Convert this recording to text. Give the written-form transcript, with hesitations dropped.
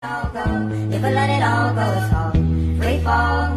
Never let it all go, it's all free fall.